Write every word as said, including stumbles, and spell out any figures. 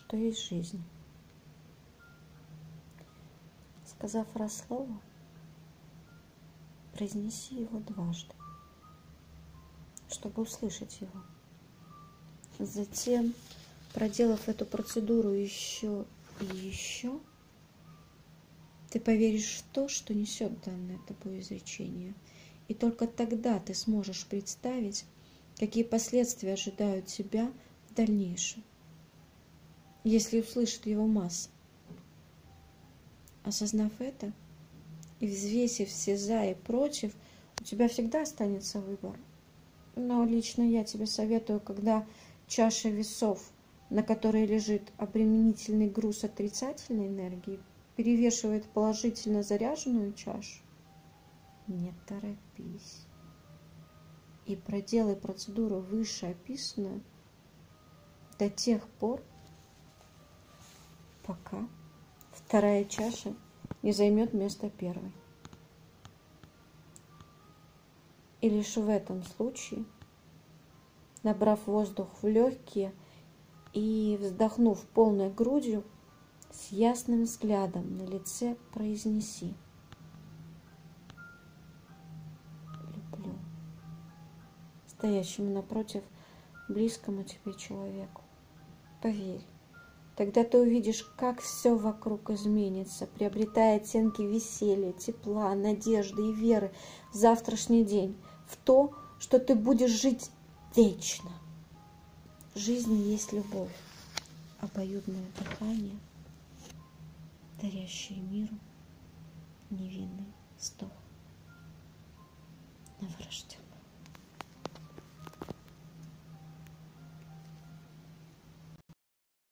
что есть жизнь. Сказав раз слово, произнеси его дважды, чтобы услышать его. Затем, проделав эту процедуру еще и еще, ты поверишь в то, что несет данное тобой изречение. И только тогда ты сможешь представить, какие последствия ожидают тебя в дальнейшем, если услышит его масса. Осознав это и взвесив все за и против, у тебя всегда останется выбор. Но лично я тебе советую, когда чаша весов, на которой лежит обременительный груз отрицательной энергии, перевешивает положительно заряженную чашу, не торопись. И проделай процедуру вышеописанную до тех пор, пока вторая чаша не займет место первой. И лишь в этом случае, набрав воздух в легкие и вздохнув полной грудью, с ясным взглядом на лице произнеси: люблю стоящему напротив близкому тебе человеку. Поверь, тогда ты увидишь, как все вокруг изменится, приобретая оттенки веселья, тепла, надежды и веры в завтрашний день, в то, что ты будешь жить вечно. В жизни есть любовь, обоюдное дыхание, дарящие миру невинный вздох новорожденного.